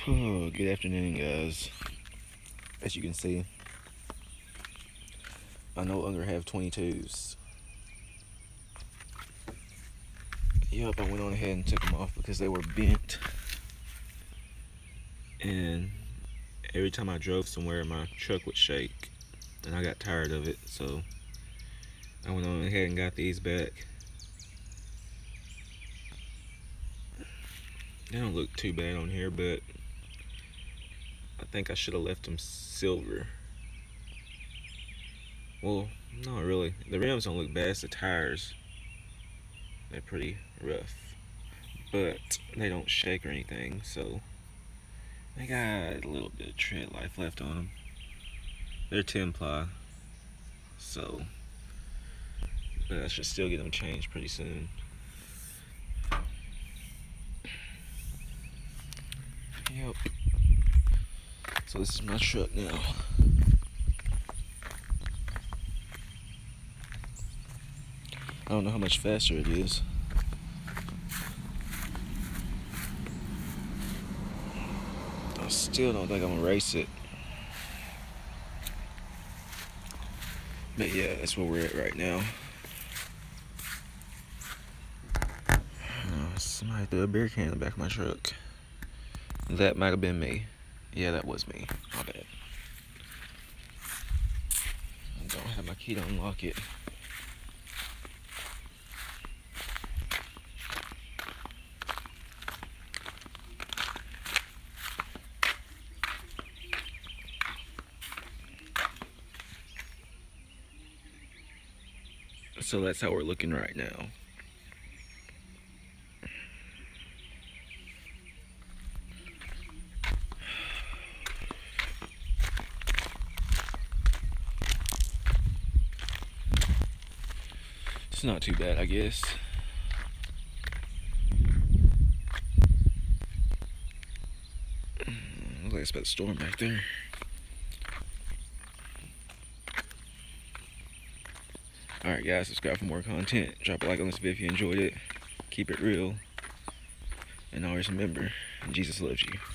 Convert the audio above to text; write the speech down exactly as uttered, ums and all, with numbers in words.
Oh, good afternoon, guys. As you can see, I no longer have twenty-twos. Yup, I went on ahead and took them off because they were bent. And every time I drove somewhere, my truck would shake. And I got tired of it, so I went on ahead and got these back. They don't look too bad on here, but I think I should have left them silver. Well, not really. The rims don't look bad, it's the tires. They're pretty rough, but they don't shake or anything, so they got a little bit of tread life left on them. They're ten ply, so but I should still get them changed pretty soon. Yep. So this is my truck now. I don't know how much faster it is. I still don't think I'm gonna race it. But yeah, that's where we're at right now. Uh, somebody threw a beer can in the back of my truck. That might have been me. Yeah, that was me. My bad. I don't have my key to unlock it. So that's how we're looking right now. It's not too bad, I guess. Looks like it's about to storm back there. Alright guys, subscribe for more content. Drop a like on this video if you enjoyed it. Keep it real. And always remember, Jesus loves you.